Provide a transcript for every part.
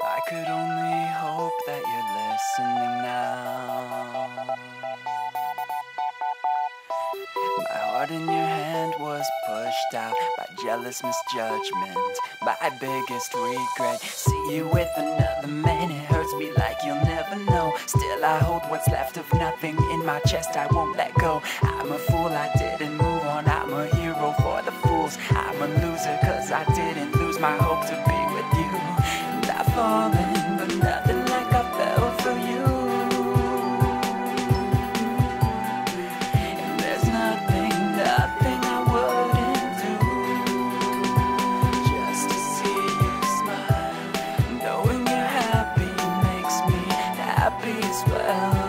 I could only hope that you're listening now. My heart in your hand was pushed out by jealous misjudgment, my biggest regret. See you with another man, it hurts me like you'll never know. Still I hold what's left of nothing in my chest, I won't let go. I'm a fool, I didn't move on, I'm a hero for the fools. I'm a loser cause I didn't lose my hope to be with you. And I've fallen, but nothing like I fell for you. And there's nothing I wouldn't do just to see you smile. Knowing you're happy makes me happy as well.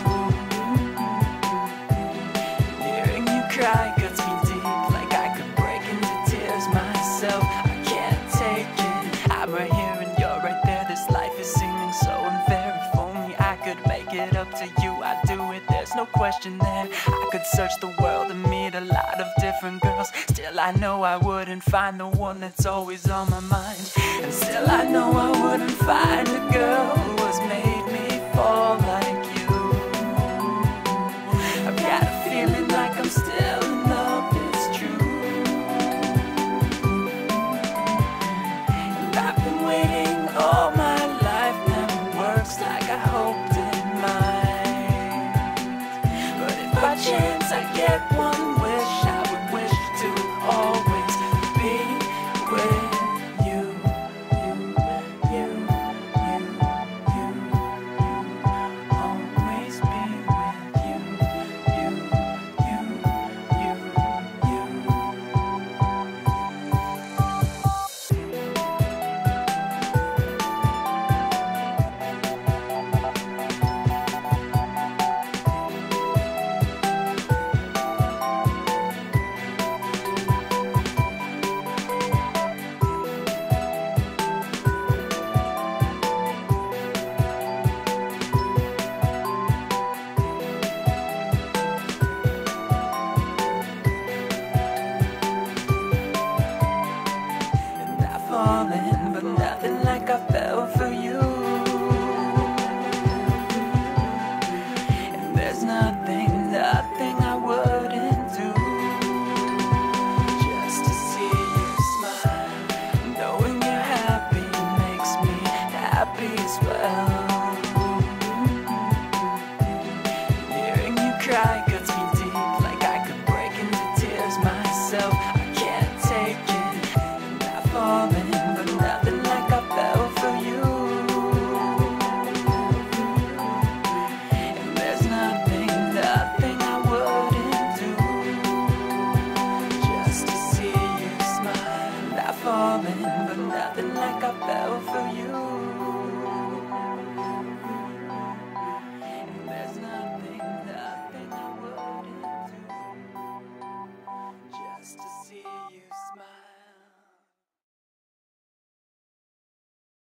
Hearing you cry cuts me deep, like I could break into tears myself. I can't take it, I'm right here and you're right there. This life is seeming so unfair. If only I could make it up to you, I'd do it, there's no question there. I could search the world and meet a lot of different girls. Still I know I wouldn't find the one that's always on my mind. And still I know I wouldn't find a girl who has made me fall like you. I've got a feeling like I'm still in love, it's true. And I've been waiting all my life, never works like I hoped it might. But if by chance I get one wish, I would wish to always be with you. Always be with you. And I've fallen,